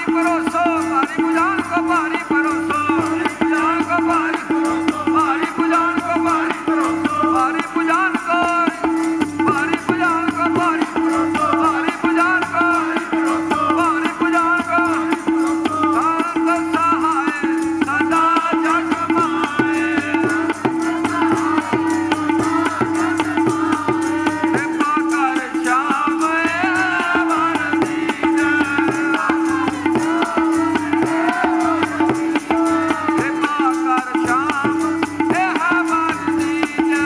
परोसो, भारी भुजान को भारी परोसो, भुजान को भारी परोसो, भारी भुजान को भारी परोसो, भारी भुजान को भारी भुजान को भारी परोसो, भारी भुजान को भारी भुजान को संत सहाय सदा जग माए, कृपा कर श्याम वन दीजै, कृपा कर श्याम वन दीजै,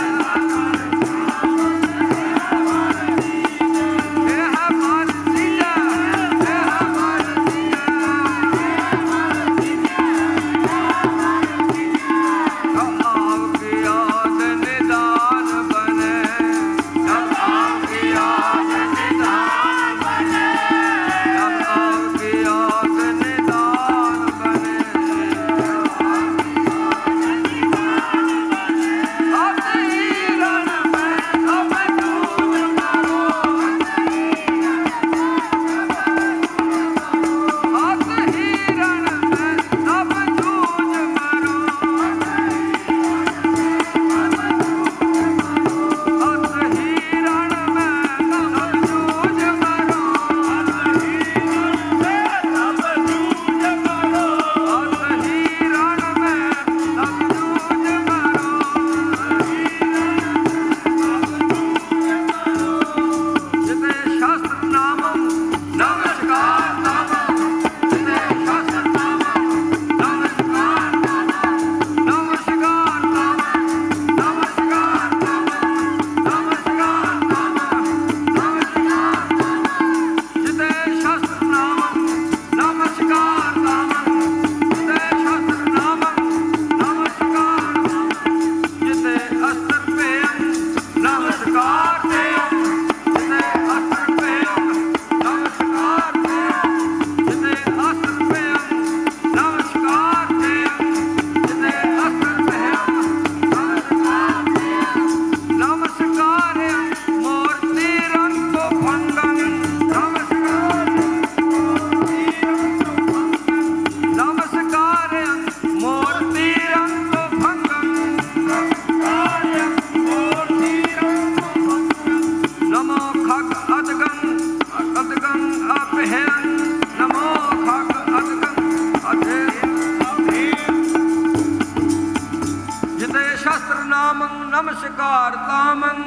नमस्कार तामं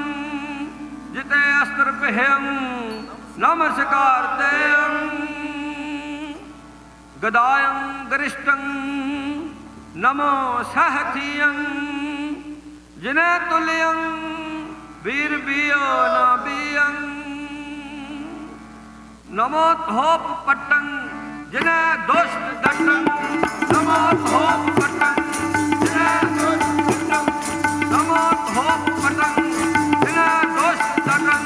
जिते अस्त्र पेहं नमस्कार तेयं गदायं गरिष्ठं नमो सहथियं जिने तुल्यं वीर बियो नाबियं नमो थोप पट्टं जिने दुष्ट दंडं नमो थोप पट्टं जिने दुष्ट दंडं नमो थोप पट्टं जिने दुष्ट दंडं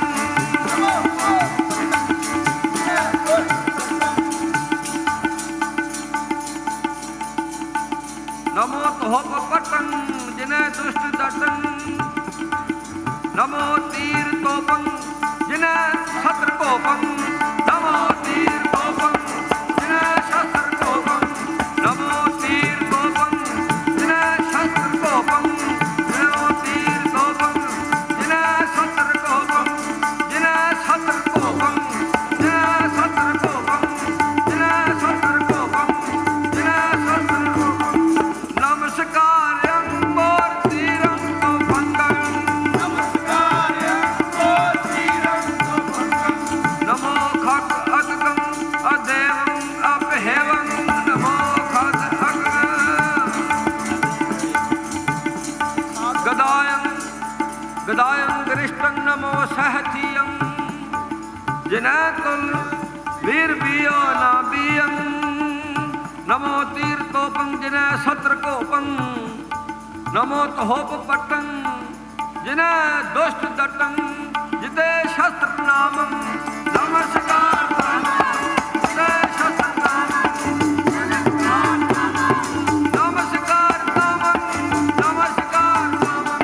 नमो थोप पट्टं जिने दुष्ट दंडं नमो तीर तोपं जिने शस्त्र कोपं नमो तीर तोपं जिने शस्त्र कोपं नमो तीर तोपं जिने शस्त्र कोपं नमो तीर तोपं जिने शस्त्र कोपं जिने शस्त्र कोपं जिने शस्त्र कोपं जिने शस्त्र कोपं जिने शस्त्र कोपं नमस्कारं मूर्तिरं तो भंगं नमो खग अदगं अदेवं अपहेवं नमो खग गदायं गदायं गरिष्ठं नमो सहथियं जिने तुल वीर बियो नाबियं नमो तीर तोपं जिने शस्त्र कोपं नमो थोप पट्टं जिने दुष्ट दट्टं जिते शस्त्र नामं नमस्कार जिते शस्त्र नामं नमस्कार नामं नमस्कार नामं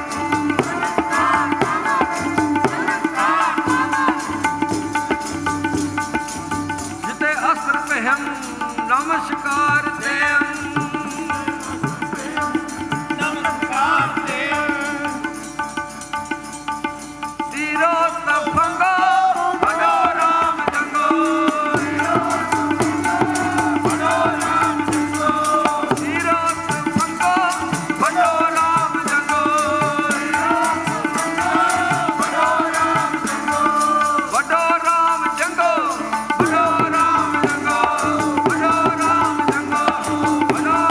जिते शास्त्र पहम नमस्कार देम तीरो सफंगो भजो राम जंगो तीरो सफंगो भजो राम जंगो भजो राम जंगो भजो राम जंगो भजो राम जंगो भजो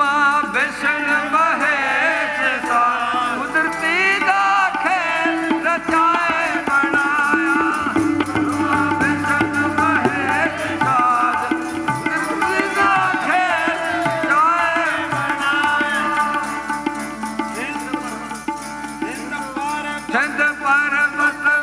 ब्रह्मा विष्णु महेश सार कुदरती दा खेल रचाए बनाया ब्रह्मा विष्णु महेश सार कुदरती दा खेल रचाए बनाया सिंध पर्वत